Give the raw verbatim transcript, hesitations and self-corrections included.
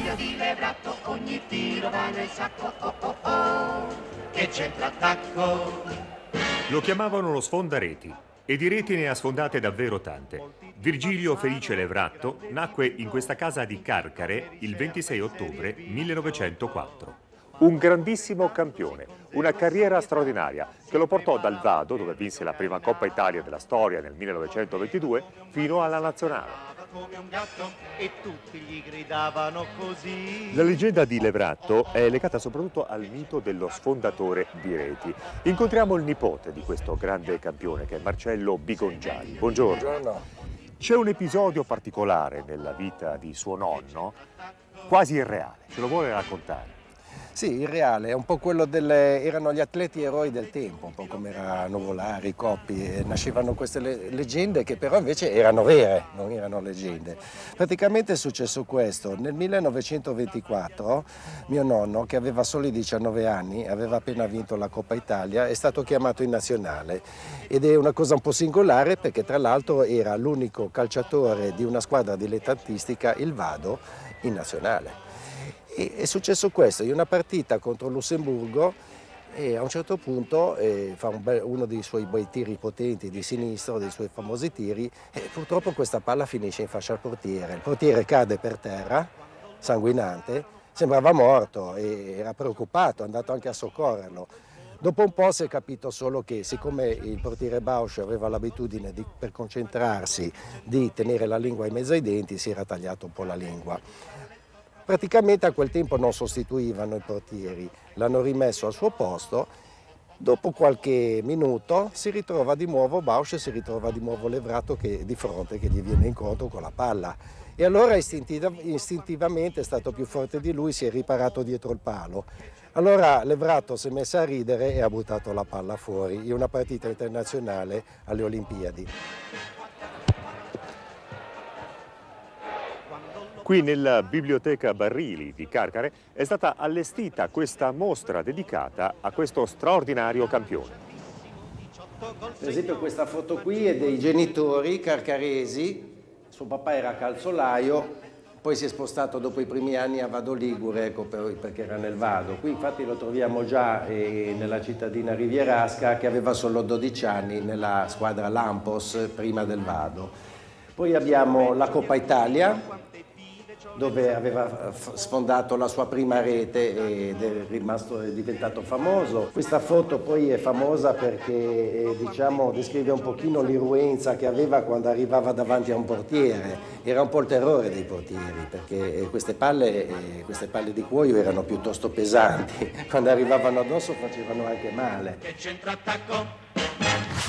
Mario Di Levratto, ogni tiro va nel sacco, oh oh oh, che centrattacco. Lo chiamavano lo sfondareti e di reti ne ha sfondate davvero tante. Virgilio Felice Levratto nacque in questa casa di Carcare il ventisei ottobre millenovecentoquattro. Un grandissimo campione, una carriera straordinaria che lo portò dal Vado, dove vinse la prima Coppa Italia della storia nel millenovecentoventidue, fino alla nazionale. Come un gatto e tutti gli gridavano così. La leggenda di Levratto è legata soprattutto al mito dello sfondatore di reti. Incontriamo il nipote di questo grande campione, che è Marcello Bigongiali. Buongiorno. Buongiorno. C'è un episodio particolare nella vita di suo nonno, quasi irreale. Ce lo vuole raccontare? Sì, il reale è un po' quello delle... erano gli atleti eroi del tempo, un po' come era Nuvolari, Coppi, e nascevano queste le... leggende che però invece erano vere, non erano leggende. Praticamente è successo questo: nel millenovecentoventiquattro mio nonno, che aveva soli diciannove anni, aveva appena vinto la Coppa Italia, è stato chiamato in nazionale, ed è una cosa un po' singolare perché tra l'altro era l'unico calciatore di una squadra dilettantistica, il Vado, in nazionale. E è successo questo, in una partita contro il Lussemburgo, e a un certo punto eh, fa un bel, uno dei suoi bei tiri potenti di sinistro, dei suoi famosi tiri, e purtroppo questa palla finisce in fascia al portiere. Il portiere cade per terra, sanguinante, sembrava morto e era preoccupato, è andato anche a soccorrerlo. Dopo un po' si è capito solo che, siccome il portiere Bausch aveva l'abitudine di, per concentrarsi, di tenere la lingua in mezzo ai denti, si era tagliato un po' la lingua. Praticamente a quel tempo non sostituivano i portieri, l'hanno rimesso al suo posto. Dopo qualche minuto si ritrova di nuovo Bausch, si ritrova di nuovo Levratto che di fronte, che gli viene incontro con la palla. E allora istintiv- istintivamente è stato più forte di lui, si è riparato dietro il palo. Allora Levratto si è messo a ridere e ha buttato la palla fuori in una partita internazionale alle Olimpiadi. Qui nella Biblioteca Barili di Carcare è stata allestita questa mostra dedicata a questo straordinario campione. Per esempio questa foto qui è dei genitori carcaresi, suo papà era calzolaio, poi si è spostato dopo i primi anni a Vado Ligure, ecco, perché era nel Vado. Qui infatti lo troviamo già eh, nella cittadina rivierasca, che aveva solo dodici anni nella squadra Lampos prima del Vado. Poi abbiamo la Coppa Italia, dove aveva sfondato la sua prima rete ed è rimasto, è diventato famoso. Questa foto poi è famosa perché eh, diciamo, descrive un pochino l'irruenza che aveva quando arrivava davanti a un portiere. Era un po' il terrore dei portieri, perché queste palle, eh, queste palle di cuoio erano piuttosto pesanti. Quando arrivavano addosso facevano anche male. Che centrattacco.